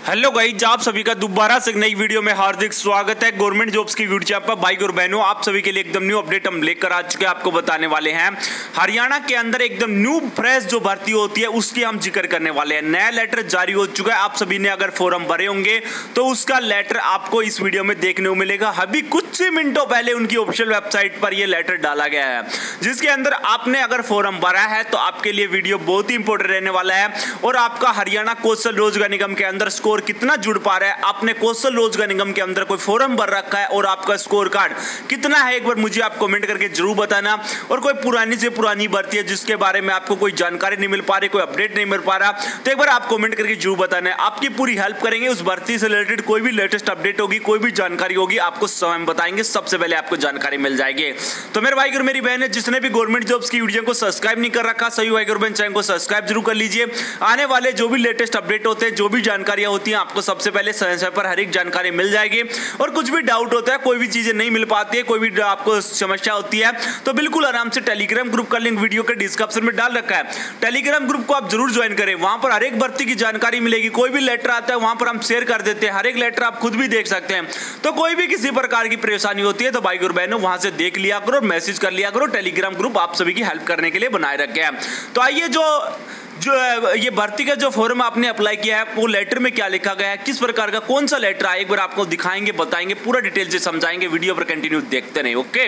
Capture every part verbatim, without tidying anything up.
Hello guys, आप सभी का दोबारा से नई वीडियो में हार्दिक स्वागत है। गवर्नमेंट जॉब्स की वीडियो पर भाई और बहनों, आप सभी के लिए एकदम न्यू अपडेट हम लेकर आ चुके हैं। आपको बताने वाले हैं हरियाणा के अंदर एकदम न्यू फ्रेश जो भर्ती होती है उसकी हम जिक्र करने वाले हैं। नया लेटर जारी हो चुका है। आप सभी ने अगर फॉर्म भरे होंगे तो उसका लेटर आपको इस वीडियो में देखने को मिलेगा। अभी कुछ ही मिनटों पहले उनकी ऑफिशियल वेबसाइट पर यह लेटर डाला गया है, जिसके अंदर आपने अगर फॉर्म भरा है तो आपके लिए वीडियो बहुत ही इंपॉर्टेंट रहने वाला है। और आपका हरियाणा कौशल रोजगार निगम के अंदर स्कोर कितना जुड़ पा रहा है, आपने कौशल रोजगार निगम के अंदर कोई फॉर्म भर रखा है और आपका स्कोर कार्ड कितना है, एक बार मुझे आप कमेंट करके जरूर बताना। और कोई पुरानी से पुरानी भर्ती है जिसके बारे में आपको कोई जानकारी नहीं मिल पा रही, कोई अपडेट नहीं मिल पा रहा, तो एक बार आप कमेंट करके जरूर बताना। आपकी पूरी हेल्प करेंगे। उस भर्ती से रिलेटेड कोई भी लेटेस्ट अपडेट होगी, कोई भी जानकारी होगी, आपको समय में बताएंगे, सबसे पहले आपको जानकारी मिल जाएगी। तो मेरे भाई और मेरी बहन, जिसने भी गवर्नमेंट जॉब्स की वीडियो को सब्सक्राइब नहीं कर रखा, सभी भाई और बहन चैनल को सब्सक्राइब जरूर कर लीजिए। आने वाले जो भी लेटेस्ट अपडेट होते हैं, जो भी जानकारियां होती हैं, आपको सबसे पहले समय समय पर हर एक जानकारी मिल जाएगी। और कुछ भी डाउट होता है, कोई भी चीजें नहीं मिल पाती है, कोई भी आपको समस्या होती है, तो बिल्कुल आराम से टेलीग्राम ग्रुप का लिंक वीडियो के डिस्क्रिप्शन में डाल रखा है। टेलीग्राम ग्रुप को आप जरूर ज्वाइन करें। वहां पर हर एक भर्ती की जानकारी मिलेगी। कोई भी लेटर आता है वहां पर हम शेयर कर देते हैं। हर एक लेटर आप खुद भी देख सकते हैं। तो कोई भी किसी प्रकार की परेशानी होती है तो भाई और बहनों वहां से देख लिया करो, मैसेज कर लिया करो। टेलीग्राम ग्रुप आप सभी की हेल्प करने के लिए बनाए रखे हैं। तो आइए, जो जो ये भर्ती का जो फॉर्म आपने अप्लाई किया है वो लेटर में क्या लिखा गया है, किस प्रकार का कौन सा लेटर है, एक बार आपको दिखाएंगे, बताएंगे, पूरा डिटेल से समझाएंगे। वीडियो पर कंटिन्यू देखते रहिए। ओके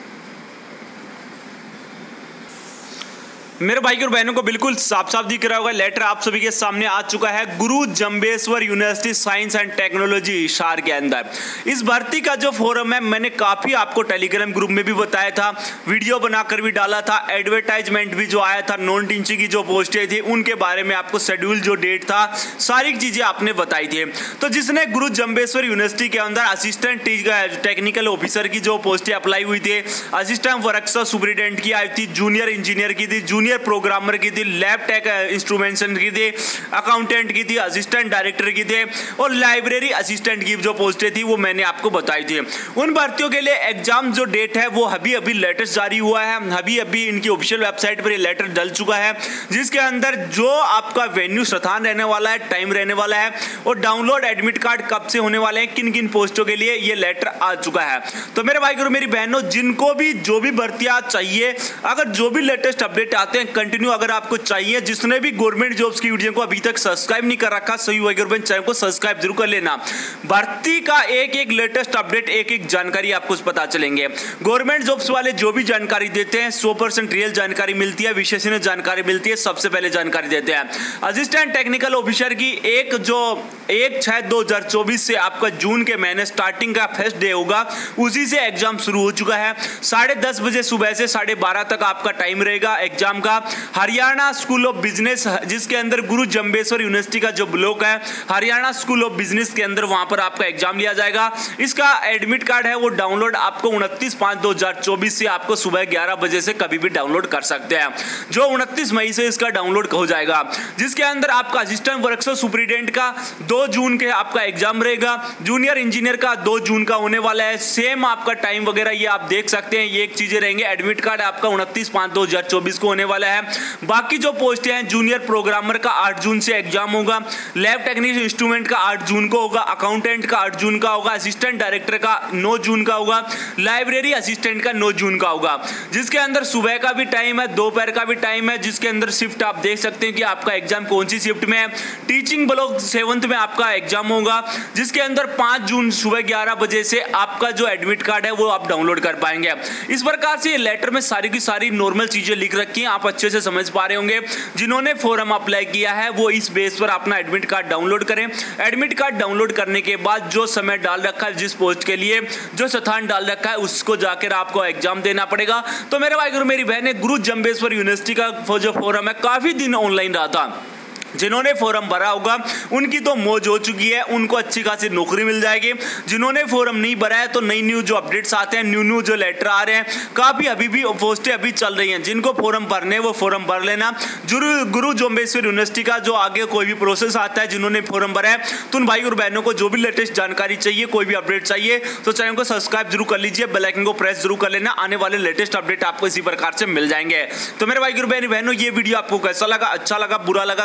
मेरे भाई और बहनों को बिल्कुल साफ साफ दिख रहा होगा, लेटर आप सभी के सामने आ चुका है। Guru Jambheshwar university science and technology Hisar के अंदर इस भर्ती का जो फॉर्म है, मैंने काफी आपको टेलीग्राम ग्रुप में भी बताया था, वीडियो बनाकर भी डाला था, एडवर्टाइजमेंट भी जो आया था, नॉन टीचिंग की जो पोस्टें थी उनके बारे में आपको शेड्यूल जो डेट था, सारी चीजें आपने बताई थी। तो जिसने गुरु जंबेश्वर यूनिवर्सिटी के अंदर असिस्टेंट टेक्निकल ऑफिसर की जो पोस्टें अप्लाई हुई थी, असिस्टेंट वर्कशॉप सुपरिटेंडेंट की आई थी, जूनियर इंजीनियर की थी, जूनियर प्रोग्रामर की थी, लैब टेक इंस्ट्रूमेंटेशन की थी, अकाउंटेंट की थी, असिस्टेंट डायरेक्टर की थी और लाइब्रेरी असिस्टेंट की जो पोस्टें थी वो मैंने आपको बताई थी। उन भर्तियों के लिए एग्जाम जो डेट है वो अभी अभी लेटेस्ट जारी हुआ है। अभी अभी इनकी ऑफिशियल वेबसाइट पर ये लेटर डल चुका है, जिसके अंदर जो आपका वेन्यू स्थान रहने वाला है, टाइम रहने वाला है और डाउनलोड एडमिट कार्ड कब से होने वाले हैं, किन किन पोस्टों के लिए ये लेटर आ चुका है। तो मेरे भाई और मेरी बहनों, जिनको भी जो भी भर्तियां चाहिए, अगर जो भी लेटेस्ट अपडेट आते हैं कंटिन्यू अगर आपको चाहिए, जिसने भी गवर्नमेंट जॉब्स की वीडियो को अभी तक सब्सक्राइब नहीं कर रखा, सभी भाई और बहन चैनल को सब्सक्राइब जरूर कर लेना। भर्ती का एक एक लेटेस्ट अपडेट, एक एक जानकारी आपको पता चलेंगे। गवर्नमेंट जॉब्स वाले जो भी जानकारी देते हैं सौ परसेंट रियल जानकारी मिलती है, विश्वसनीय जानकारी मिलती है, सबसे पहले जानकारी देते हैं। असिस्टेंट टेक्निकल ऑफिसर की एक जो एक छह दो हजार चौबीस से आपका जून के महीने स्टार्टिंग का फर्स्ट डे होगा, उसी से एग्जाम शुरू हो चुका है। साढ़े दस बजे सुबह से साढ़े बारह तक आपका टाइम रहेगा एग्जाम का। हरियाणा स्कूल ऑफ बिजनेस, जिसके अंदर गुरु जंबेश्वर यूनिवर्सिटी का जो ब्लॉक है, हरियाणा स्कूल ऑफ बिजनेस के अंदर वहां पर आपका एग्जाम लिया जाएगा। इसका एडमिट कार्ड है वो डाउनलोड आपको उनतीस पांच दो हजार चौबीस से आपको सुबह ग्यारह बजे से कभी भी डाउनलोड कर सकते हैं, जो उनतीस मई से इसका डाउनलोड हो जाएगा। जिसके अंदर आपका असिस्टेंट वर्कशॉप सुपरिटेंडेंट का दो जून के आपका एग्जाम रहेगा, जूनियर इंजीनियर का दो जून का होने वाला है। सेम आपका टाइम वगैरह ये आप देख सकते हैं, ये एक चीजें रहेंगे। एडमिट कार्ड आपका उनतीस पांच दो हजार चौबीस को होने वाला है। बाकी जो पोस्ट हैं, जूनियर प्रोग्रामर का आठ जून से एग्जाम होगा, लैब टेक्निकल इंस्ट्रूमेंट का आठ जून को होगा, अकाउंटेंट का आठ जून का होगा, असिस्टेंट डायरेक्टर का नौ जून का होगा, लाइब्रेरी असिस्टेंट का नौ जून का होगा। जिसके अंदर सुबह का भी टाइम है, दोपहर का भी टाइम है, जिसके अंदर शिफ्ट आप देख सकते हैं कि आपका एग्जाम कौन सी शिफ्ट में है। टीचिंग ब्लॉक सेवंथ में आपका एग्जाम होगा, जिसके अंदर पांच जून सुबह ग्यारह बजे से आपका जो एडमिट कार्ड है वो आप डाउनलोड कर पाएंगे। इस प्रकार से ये लेटर में सारी की सारी नॉर्मल चीजें लिख रखी हैं, आप अच्छे से समझ पा रहे होंगे। जिन्होंने फॉर्म अप्लाई किया है वो इस बेस पर अपना एडमिट कार्ड डाउनलोड करें। एडमिट कार्ड डाउनलोड करने के बाद जो समय डाल रखा है, जिस पोस्ट के लिए जो स्थान डाल रखा है, उसको जाकर आपको एग्जाम देना पड़ेगा। तो मेरे भाई और मेरी बहनें, गुरु जंबेश्वर यूनिवर्सिटी का जो फॉर्म है काफी दिन ऑनलाइन रहा था। जिन्होंने फॉर्म भरा होगा उनकी तो मौज हो चुकी है, उनको अच्छी खासी नौकरी मिल जाएगी। जिन्होंने फॉर्म नहीं भरा है तो नई न्यू जो अपडेट्स आते हैं, न्यू न्यू जो लेटर आ रहे हैं, काफी अभी भी पोस्टें अभी चल रही हैं। जिनको फॉर्म भरने वो फॉर्म भर लेना। गुरु जंबेश्वर यूनिवर्सिटी का जो आगे कोई भी प्रोसेस आता है, जिन्होंने फॉर्म भरा है, तो उन भाई और बहनों को जो भी लेटेस्ट जानकारी चाहिए, कोई भी अपडेट चाहिए, तो चैनल को सब्सक्राइब जरूर कर लीजिए, बेल आइकन को प्रेस जरूर कर लेना। आने वाले लेटेस्ट अपडेट आपको इसी प्रकार से मिल जाएंगे। तो मेरे भाई और बहनों, ये वीडियो आपको कैसा लगा, अच्छा लगा, बुरा लगा, कैसा भी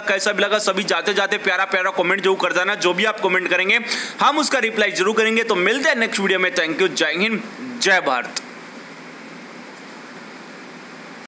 लगा सभी जाते जाते प्यारा प्यारा कमेंट जरूर कर देना। जो भी आप कमेंट करेंगे हम उसका रिप्लाई जरूर करेंगे। तो मिलते हैं नेक्स्ट वीडियो में। थैंक यू, जय हिंद, जय भारत।